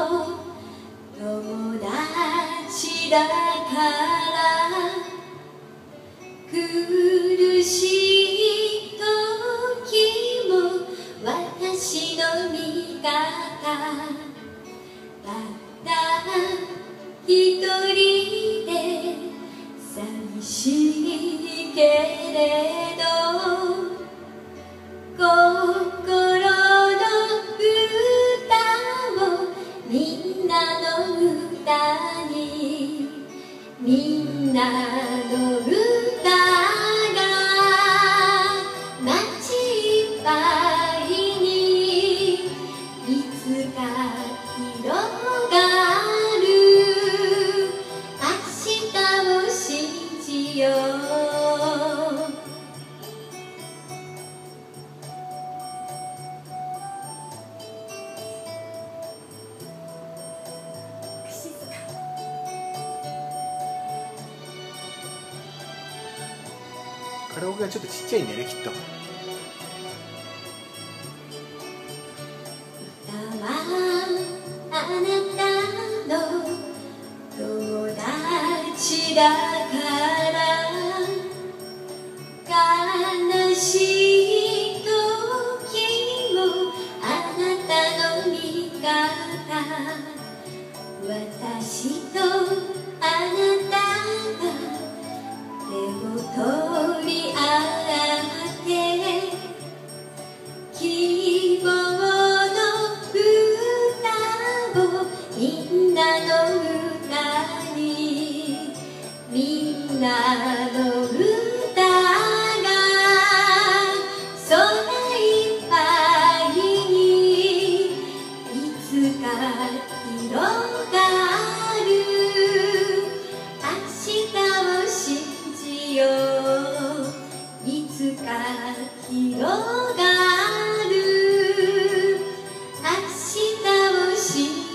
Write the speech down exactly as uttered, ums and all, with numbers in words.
友達だから苦しい時も私の味方たった一人で寂しいけれど心の歌をみんなの歌にみんなの歌が街いっぱいにいつか広がる明日を信じようカラオケがちょっとちっちゃいんだよねきっと。 歌はあなたの友達だから悲しい時もあなたの味方私とあなたが手を取り合って希望の歌をみんなの歌にみんなの歌が空いっぱいにいつか広がる明日を信じよういつか広がる明日を信じよう